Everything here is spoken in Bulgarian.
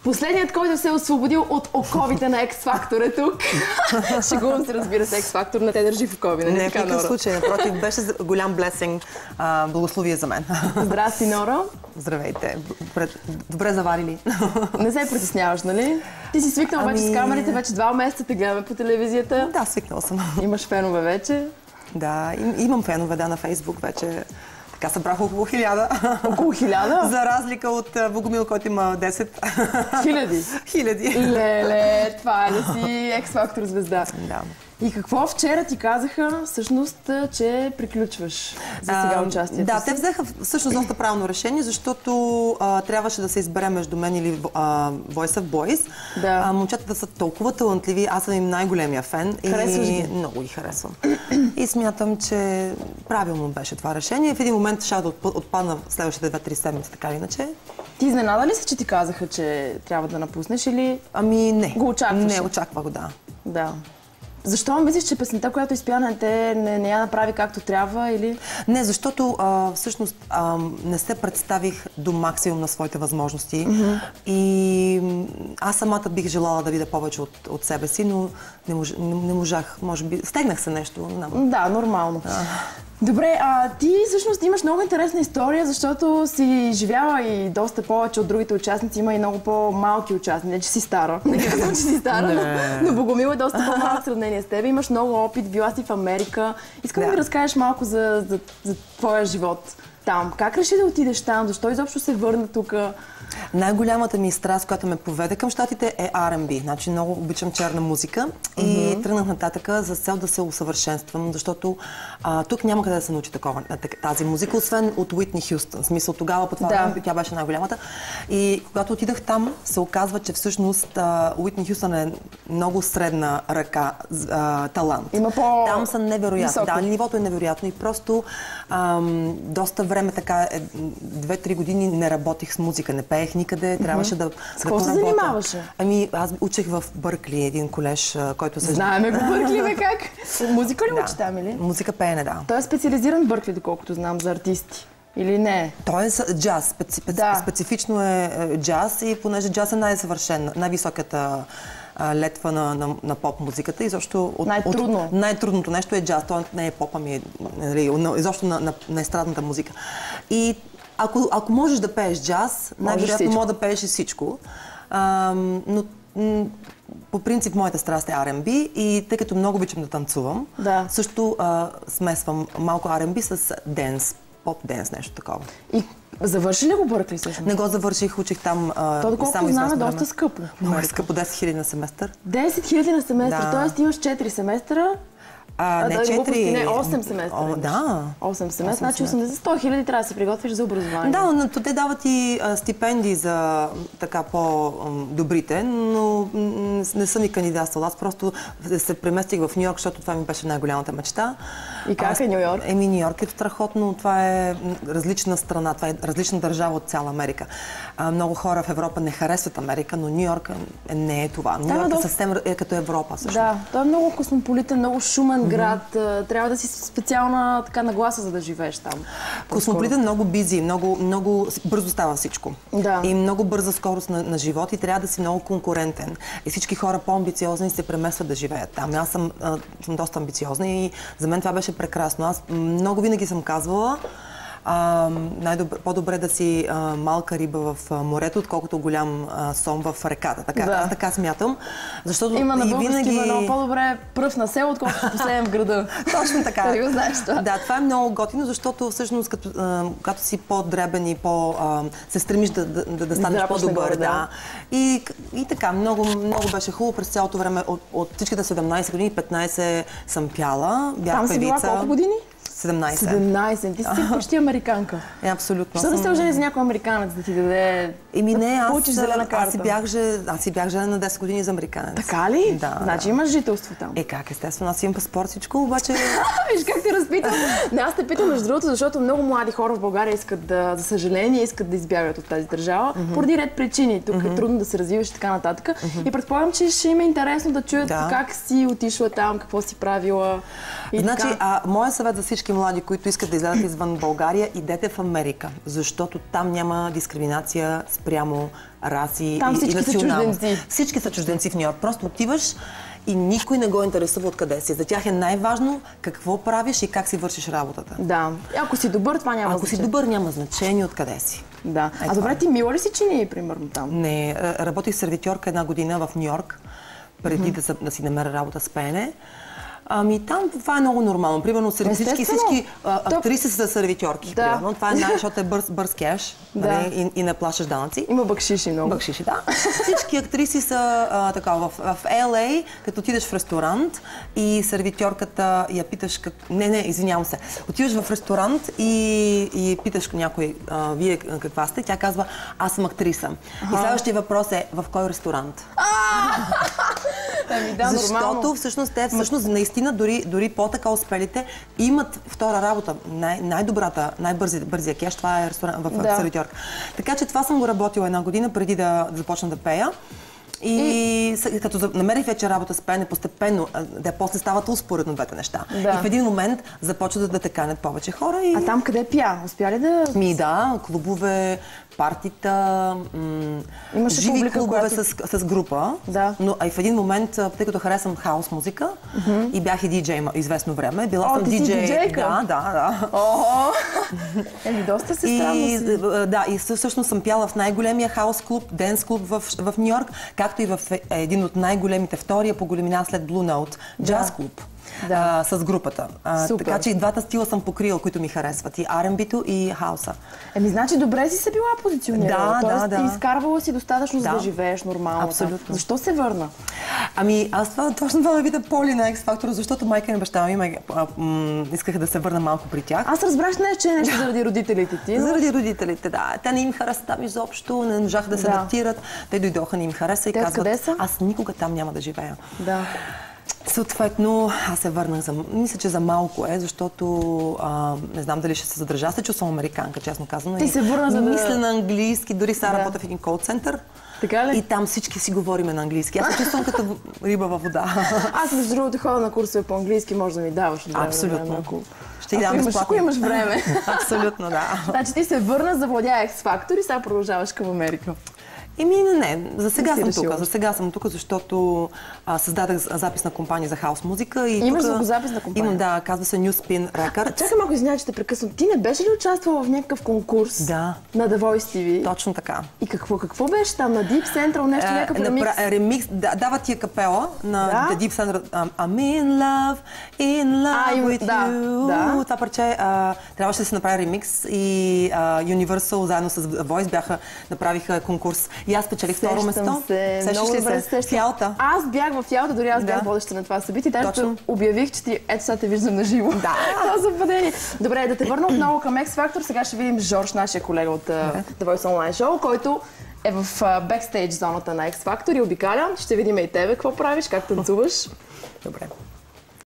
Последният, който се е освободил от оковите на X-Factor е тук. Шегувам се, разбира се, X-Factor не те държи в окови. Не, в никакъв случай. Напротив, беше голям блесинг, благословие за мен. Здрасти, Нора. Здравейте. Добре заварили. Не се притесняваш, нали? Ти си свикнал вече с камерите, вече 2 месеца те гледаме по телевизията. Да, свикнала съм. Имаш фенове вече? Да, имам фенове, да, на Фейсбук вече. Така събрах около 1000. Около 1000? За разлика от Богомил, който има 10. Хиляди? Хиляди. Леле, това е да си X-Factor звезда. Да. И какво вчера ти казаха, всъщност, че приключваш за сега участието Да, си? те взеха всъщност доста правилно решение, защото трябваше да се избере между мен или Voice of Boys. Да. Момчетата са толкова талантливи, аз съм им най-големия фен. Харесваш ги? Много ги харесвам. И смятам, че правилно беше това решение. В един момент ще да отпадна следващите 2-3 седмици, така или иначе. Ти изненада ли се, че ти казаха, че трябва да напуснеш или Не. го очакваш? Не, очаква го, да. Да. Защо мислиш, че песента, която изпя на те, не я направи както трябва или? Не, защото всъщност не се представих до максимум на своите възможности. И аз самата бих желала да видя повече от себе си, но не можах, може би. Стегнах се нещо. Да, нормално. Добре, ти всъщност имаш много интересна история, защото си живяла и доста повече от другите участници, има и много по-малки участници. Не, че си стара. Не казвам, че си стара, но Богомил е доста по-малък в сравнение с теб. Имаш много опит, била си в Америка. Искам да ми разкажеш малко за твоя живот там. Как реши да отидеш там? Защо изобщо се върна тук? Най-голямата ми страст, която ме поведе към щатите, е R&B. Значи много обичам черна музика и тръгнах нататъка за цел да се усъвършенствам, защото тук няма къде да се научи тази музика, освен от Уитни Хюстън. В смисъл, тогава по това време тя беше най-голямата. И когато отидах там, се оказва, че всъщност Уитни Хюстън е много средна ръка талант. Там са невероятни. Да, нивото е невероятно и просто доста време така, 2-3 години не работих с музика, не пеех никъде, трябваше да С какво се занимаваше? Аз учех в Бъркли, един колеж, който се... Знаеме го Бъркли, бе, как? Музика ли учи там, или? Музика, пеене, да. Той е специализиран в Бъркли, доколкото знам, за артисти. Или не? Той е джаз. Специфично е джаз и понеже джаз е най-съвършен, най-високата летва на поп-музиката. Най-трудно. Най-трудното нещо е джаз. Той не е поп, ами изобщо на естрадната музика. И ако можеш да пееш джаз, най-вероятно може да пееш и всичко. Но по принцип моята страст е R&B и тъй като много обичам да танцувам, също смесвам малко R&B с денс, поп-денс, нещо такова. И завърши ли го Бъркли всъщност? Не го завърших, учих там то, доколко знам, е доста скъпо. Много е скъпо, 10 000 на семестър. 10 000 на семестър, т.е. имаш 4 семестъра. Не, 4. Не, 8 семестра. Да. 8 семестра, значи 100 000 трябва да се приготвиш за образование. Да, но те дават и стипендии за така по-добрите, но не съм и кандидатствала. Аз просто се преместих в Ню Йорк, защото това ми беше най-голямата мечта. И как е Ню Йорк? Ню Йорк е страхотно. Това е различна страна, това е различна държава от цяла Америка. Много хора в Европа не харесват Америка, но Ню Йорк не е това. Ню Йорк е съвсем като Европа също. Да, той е много космополитен, много шумен град. Трябва да си специална така нагласа, за да живееш там. Космополитен, много бизи, много бързо става всичко. Да. И много бърза скорост на живот и трябва да си много конкурентен. И всички хора по-амбициозни се преместват да живеят там. Аз съм доста амбициозна и за мен това беше прекрасно. Аз много винаги съм казвала, по-добре да си малка риба в морето, отколкото голям сом в реката. Аз така смятам. Защото има на български винаги... по-добре пръв на село, отколкото последен в града. Точно така. Дали го знаеш това? Да, това е много готино, защото всъщност когато си по-дребен и се стремиш да станеш по-добър. Да. И така, много беше хубаво през цялото време. От всичките 17 години, 15 съм пяла. Бях там си била колко години? 17. 17. Ти си почти американка. Абсолютно. Защо да се ожени за някой американец да ти даде получиш зелена карта? Аз си бях жена на 10 години за американец. Така ли? Да. Значи имаш жителство там. Как, естествено. Аз имам паспорт, всичко, обаче... Виж как ти разпитам. Аз те питам между другото, защото много млади хора в България искат за съжаление, искат да избягат от тази държава, поради ред причини. Тук е трудно да се развиваш и така нататък. И предполагам, че ще им е интересно да чуят как си отишла там, какво си правила. Значи, моят съвет за всички млади, които искат да излязат извън България, идете в Америка, защото там няма дискриминация спрямо раси и националност. Всички са чужденци в Ню Йорк. Просто отиваш и никой не го интересува откъде си. За тях е най-важно какво правиш и как си вършиш работата. Да. Ако си добър, това няма значение. Ако си добър, няма значение откъде си. Да. А добре, ти мила ли си чини, примерно там? Не, работих сервитьорка 1 година в Ню Йорк, преди да си намеря работа с пеене. Ами там това е много нормално. Примерно всички актриси са сервитьорки. Да. Това е защото е бърз кеш, нали, и не плащаш данъци. Има бакшиши много. Бакшиши, да. Всички актриси са така, в LA, като отидеш в ресторант и сервитьорката я питаш извинявам се. Отиваш в ресторант и питаш някой, вие каква сте? Тя казва, аз съм актриса. И следващия въпрос е, в кой ресторант? Защото всъщност наистина дори по-така успелите имат втора работа. Най-добрата, най-бързия кеш, това е ресторант в сервитьорка. Така че това съм го работила 1 година преди да започна да пея. И като намерих вече работа с пеене постепенно, после стават успоредно двете неща. Да. И в един момент започват да те канят повече хора. А там къде пя? Успя ли да... Да, клубове, партита, живи клубове с група. Да. Но и в един момент, тъй като харесвам хаус музика и бях и диджей известно време, била съм диджей. Да. Доста се странно. Да, и всъщност съм пяла в най-големия хаус клуб, денс клуб в Ню Йорк, както и в един от най-големите, втория по големина след Blue Note, джаз клуб. С групата. Така че и двата стила съм покрила, които ми харесват. И R&B-то, и хауса. Значи добре си се била позиционирала. Да. Изкарвала си достатъчно, за да живееш нормално. Абсолютно. Защо се върна? Аз точно това ме видя Поли на X-Factor, защото майка и баща ми искаха да се върна малко при тях. Аз разбрах че е нещо заради родителите ти. Заради родителите, да. Те не им хареса там изобщо, не можаха да се адаптират. Те дойдоха, не им хареса и казват, аз никога там няма да живея. Да. Съответно, аз се върнах мисля, че за малко защото не знам дали ще се задържа. Аз се чувствам американка, честно казано. Ти се върна за да... Мисля на английски, дори сега работя в един кол-център. Така ли? И там всички си говориме на английски. Аз се чувствам като риба във вода. Аз между другото ходя на курсове по английски, може да ми даваш. Абсолютно. Ще ги дам безплатно. Ако имаш време. Абсолютно, да. Значи ти се върна, завладя X-Factor и сега продължаваш към Америка. Не. За сега съм тук, защото създадах записна компания за хаус музика. Имаш записна компания? Имам, да, казва се New Spin Records. Чакай малко, извинявай, че те прекъсвам. Ти не беше ли участвала в някакъв конкурс? Да. На The Voice TV? Точно така. И какво беше там? На Deep Central нещо, някакъв ремикс? Ремикс, дава ти капела на The Deep Central. I'm in love with you. Това парче трябваше да се направи ремикс и Universal заедно с The Voice направиха конкурс. И аз печелих второ место. Много добре се Фиалта. Аз бях в Фиалта, дори аз бях водеща на това събитие. Даже обявих, че ето сега те виждам на живо. Да. Това съвпадение. Добре, да те върна отново към X-Factor. Сега ще видим Жорж, нашия колега от The Voice Online Show, който е в бекстейдж зоната на X-Factor и обикаля. Ще видим и тебе какво правиш, как танцуваш. Добре.